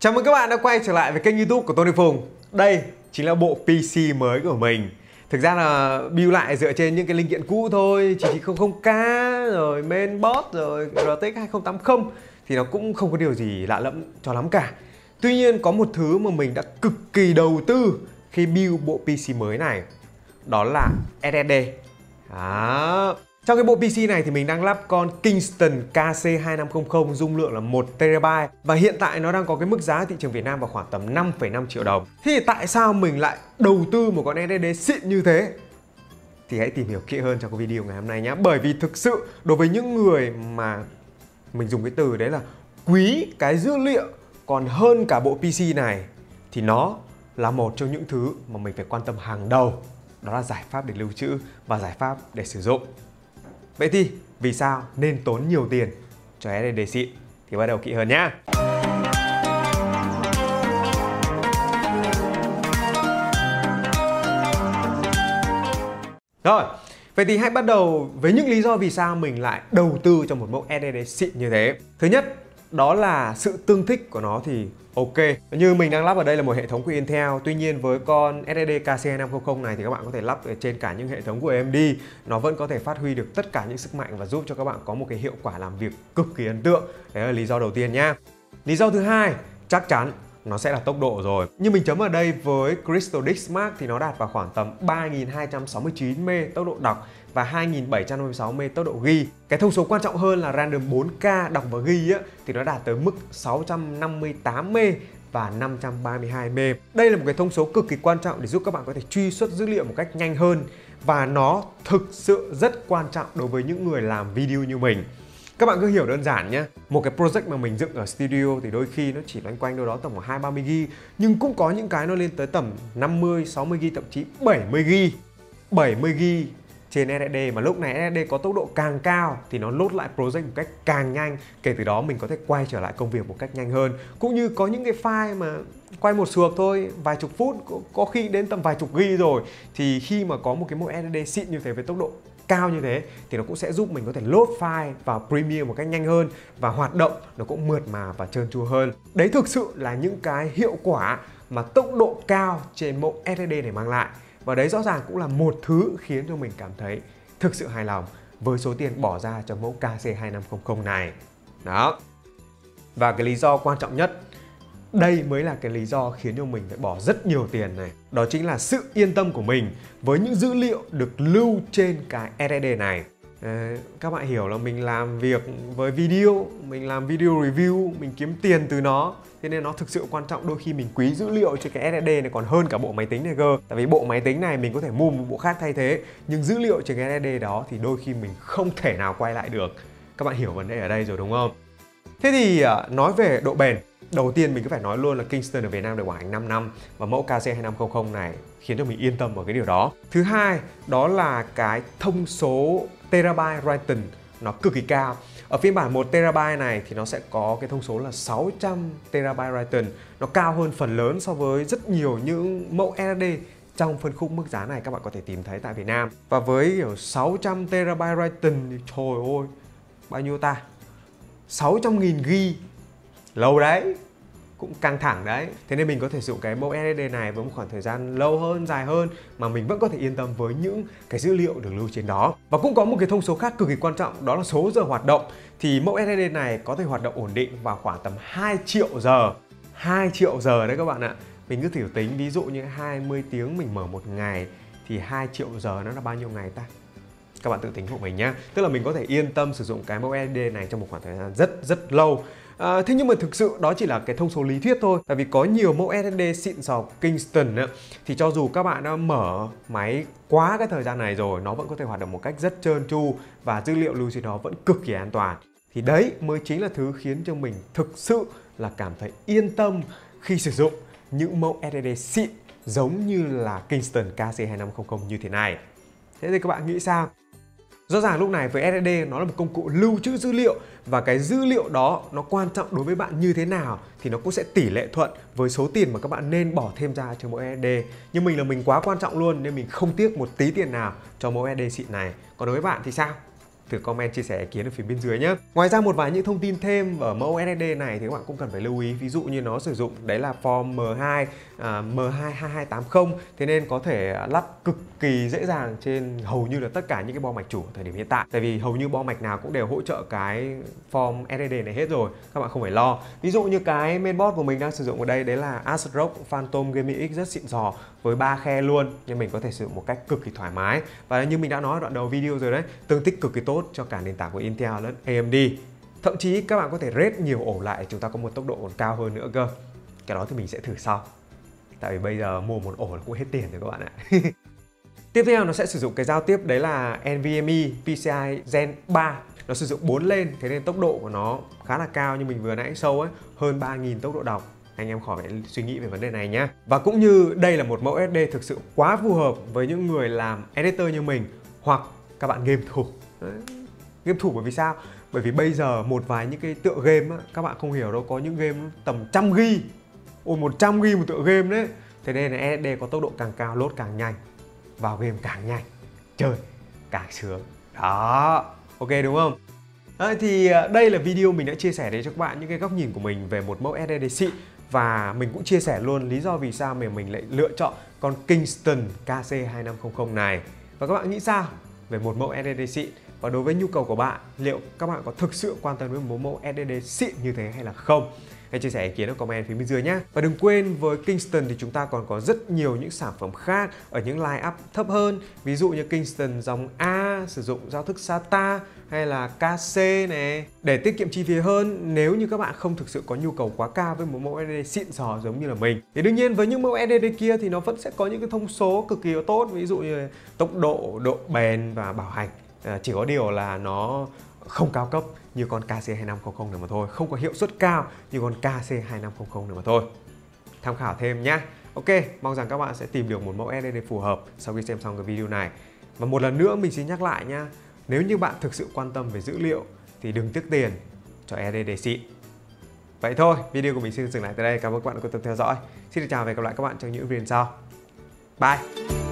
Chào mừng các bạn đã quay trở lại với kênh YouTube của Tony Phùng. Đây chính là bộ PC mới của mình. Thực ra là build lại dựa trên những cái linh kiện cũ thôi, 9900K rồi mainboard rồi RTX 2080 thì nó cũng không có điều gì lạ lẫm cho lắm cả. Tuy nhiên có một thứ mà mình đã cực kỳ đầu tư khi build bộ PC mới này, đó là SSD. Đó. Trong cái bộ PC này thì mình đang lắp con Kingston KC2500 dung lượng là 1TB và hiện tại nó đang có cái mức giá thị trường Việt Nam vào khoảng tầm 5,5 triệu đồng. Thế thì tại sao mình lại đầu tư một con SSD xịn như thế? Thì hãy tìm hiểu kỹ hơn trong cái video ngày hôm nay nhé. Bởi vì thực sự đối với những người mà mình dùng cái từ đấy là quý cái dữ liệu còn hơn cả bộ PC này thì nó là một trong những thứ mà mình phải quan tâm hàng đầu. Đó là giải pháp để lưu trữ và giải pháp để sử dụng. Vậy thì vì sao nên tốn nhiều tiền cho SSD xịn? Thì bắt đầu kỹ hơn nhá. Rồi, vậy thì hãy bắt đầu với những lý do vì sao mình lại đầu tư cho một mẫu SSD xịn như thế. Thứ nhất, đó là sự tương thích của nó thì ok. Như mình đang lắp ở đây là một hệ thống của Intel. Tuy nhiên với con SSD KC2500 này thì các bạn có thể lắp ở trên cả những hệ thống của AMD. Nó vẫn có thể phát huy được tất cả những sức mạnh và giúp cho các bạn có một cái hiệu quả làm việc cực kỳ ấn tượng. Đấy là lý do đầu tiên nhá. Lý do thứ hai, chắc chắn nó sẽ là tốc độ rồi. Như mình chấm ở đây với Crystal Disk Mark thì nó đạt vào khoảng tầm 3269M tốc độ đọc và 2756M tốc độ ghi. Cái thông số quan trọng hơn là random 4K đọc và ghi á, thì nó đạt tới mức 658M và 532M. Đây là một cái thông số cực kỳ quan trọng để giúp các bạn có thể truy xuất dữ liệu một cách nhanh hơn. Và nó thực sự rất quan trọng đối với những người làm video như mình. Các bạn cứ hiểu đơn giản nhé. Một cái project mà mình dựng ở studio thì đôi khi nó chỉ loanh quanh đâu đó tầm 20-30GB. Nhưng cũng có những cái nó lên tới tầm 50-60GB, thậm chí 70GB. 70GB trên SSD, mà lúc này SSD có tốc độ càng cao thì nó load lại project một cách càng nhanh. Kể từ đó mình có thể quay trở lại công việc một cách nhanh hơn. Cũng như có những cái file mà quay một sượt thôi, vài chục phút, có khi đến tầm vài chục GB rồi. Thì khi mà có một cái mẫu SSD xịn như thế với tốc độ cao như thế thì nó cũng sẽ giúp mình có thể load file vào Premiere một cách nhanh hơn và hoạt động nó cũng mượt mà và trơn tru hơn. Đấy thực sự là những cái hiệu quả mà tốc độ cao trên mẫu SSD này mang lại. Và đấy rõ ràng cũng là một thứ khiến cho mình cảm thấy thực sự hài lòng với số tiền bỏ ra cho mẫu KC2500 này. Đó. Và cái lý do quan trọng nhất, đây mới là cái lý do khiến cho mình phải bỏ rất nhiều tiền này. Đó chính là sự yên tâm của mình với những dữ liệu được lưu trên cái SSD này. Các bạn hiểu là mình làm việc với video, mình làm video review, mình kiếm tiền từ nó. Thế nên nó thực sự quan trọng, đôi khi mình quý dữ liệu trên cái SSD này còn hơn cả bộ máy tính này cơ. Tại vì bộ máy tính này mình có thể mua một bộ khác thay thế, nhưng dữ liệu trên cái SSD đó thì đôi khi mình không thể nào quay lại được. Các bạn hiểu vấn đề ở đây rồi đúng không? Thế thì nói về độ bền, đầu tiên mình cứ phải nói luôn là Kingston ở Việt Nam được bảo hành 5 năm và mẫu KC2500 này khiến cho mình yên tâm vào cái điều đó. Thứ hai, đó là cái thông số terabyte written nó cực kỳ cao. Ở phiên bản 1TB này thì nó sẽ có cái thông số là 600TB written. Nó cao hơn phần lớn so với rất nhiều những mẫu SSD trong phân khúc mức giá này các bạn có thể tìm thấy tại Việt Nam. Và với kiểu 600TB written thì trời ơi, bao nhiêu ta? 600.000GB. Lâu đấy, cũng căng thẳng đấy. Thế nên mình có thể sử dụng cái mẫu SSD này với một khoảng thời gian lâu hơn, dài hơn mà mình vẫn có thể yên tâm với những cái dữ liệu được lưu trên đó. Và cũng có một cái thông số khác cực kỳ quan trọng, đó là số giờ hoạt động. Thì mẫu SSD này có thể hoạt động ổn định vào khoảng tầm 2 triệu giờ. 2 triệu giờ đấy các bạn ạ. Mình cứ thử tính, ví dụ như 20 tiếng mình mở một ngày thì 2 triệu giờ nó là bao nhiêu ngày ta? Các bạn tự tính hộ mình nhé. Tức là mình có thể yên tâm sử dụng cái mẫu SSD này trong một khoảng thời gian rất lâu. Thế nhưng mà thực sự đó chỉ là cái thông số lý thuyết thôi. Tại vì có nhiều mẫu SSD xịn sò Kingston ấy, thì cho dù các bạn đã mở máy quá cái thời gian này rồi, nó vẫn có thể hoạt động một cách rất trơn tru và dữ liệu lưu trên đó vẫn cực kỳ an toàn. Thì đấy mới chính là thứ khiến cho mình thực sự là cảm thấy yên tâm khi sử dụng những mẫu SSD xịn giống như là Kingston KC2500 như thế này. Thế thì các bạn nghĩ sao? Rõ ràng lúc này với SSD nó là một công cụ lưu trữ dữ liệu và cái dữ liệu đó nó quan trọng đối với bạn như thế nào thì nó cũng sẽ tỷ lệ thuận với số tiền mà các bạn nên bỏ thêm ra cho mẫu SSD. Nhưng mình là mình quá quan trọng luôn nên mình không tiếc một tí tiền nào cho mẫu SSD xịn này. Còn đối với bạn thì sao? thử comment chia sẻ ý kiến ở phía bên dưới nhé. Ngoài ra một vài những thông tin thêm ở mẫu SSD này thì các bạn cũng cần phải lưu ý. Ví dụ như nó sử dụng đấy là form M2 M22280, thế nên có thể lắp cực kỳ dễ dàng trên hầu như là tất cả những cái bo mạch chủ ở thời điểm hiện tại. Tại vì hầu như bo mạch nào cũng đều hỗ trợ cái form SSD này hết rồi, các bạn không phải lo. Ví dụ như cái mainboard của mình đang sử dụng ở đây đấy là ASRock Phantom Gaming X rất xịn sò với 3 khe luôn, nhưng mình có thể sử dụng một cách cực kỳ thoải mái. Và như mình đã nói ở đoạn đầu video rồi đấy, tương thích cực kỳ tốt cho cả nền tảng của Intel lẫn AMD. Thậm chí các bạn có thể rate nhiều ổ lại, chúng ta có một tốc độ còn cao hơn nữa cơ. Cái đó thì mình sẽ thử sau. Tại vì bây giờ mua một ổ là cũng hết tiền rồi các bạn ạ. Tiếp theo nó sẽ sử dụng cái giao tiếp đấy là NVMe PCI Gen 3. Nó sử dụng 4 lên, thế nên tốc độ của nó khá là cao, như mình vừa nãy show ấy, hơn 3000 tốc độ đọc. Anh em khỏi phải suy nghĩ về vấn đề này nhé. Và cũng như đây là một mẫu SSD thực sự quá phù hợp với những người làm editor như mình, hoặc các bạn game thủ. Game thủ bởi vì sao? Bởi vì bây giờ một vài những cái tựa game á, các bạn không hiểu đâu, có những game tầm 100GB. Ôi 100GB một tựa game đấy. Thế nên là SSD có tốc độ càng cao, load càng nhanh, vào game càng nhanh, chơi càng sướng. Đó, ok đúng không? Thì đây là video mình đã chia sẻ đến cho các bạn những cái góc nhìn của mình về một mẫu SSD xịn. Và mình cũng chia sẻ luôn lý do vì sao mà mình lại lựa chọn con Kingston KC2500 này. Và các bạn nghĩ sao về một mẫu SSD xịn? Và đối với nhu cầu của bạn, liệu các bạn có thực sự quan tâm với một mẫu SSD xịn như thế hay là không? Hãy chia sẻ ý kiến ở comment phía bên dưới nhé. Và đừng quên với Kingston thì chúng ta còn có rất nhiều những sản phẩm khác ở những line up thấp hơn. Ví dụ như Kingston dòng A sử dụng giao thức SATA hay là KC này. Để tiết kiệm chi phí hơn, nếu như các bạn không thực sự có nhu cầu quá cao với một mẫu SSD xịn sò giống như là mình, thì đương nhiên với những mẫu SSD kia thì nó vẫn sẽ có những cái thông số cực kỳ tốt. Ví dụ như tốc độ, độ bền và bảo hành. Chỉ có điều là nó không cao cấp như con KC2500 này mà thôi, không có hiệu suất cao như con KC2500 này mà thôi. Tham khảo thêm nhé. Ok, mong rằng các bạn sẽ tìm được một mẫu SSD phù hợp sau khi xem xong cái video này. Và một lần nữa mình xin nhắc lại nha, nếu như bạn thực sự quan tâm về dữ liệu thì đừng tiếc tiền cho SSD xịn. Vậy thôi, video của mình xin dừng lại tại đây. Cảm ơn các bạn đã quan tâm theo dõi. Xin chào và hẹn gặp lại các bạn trong những video sau. Bye!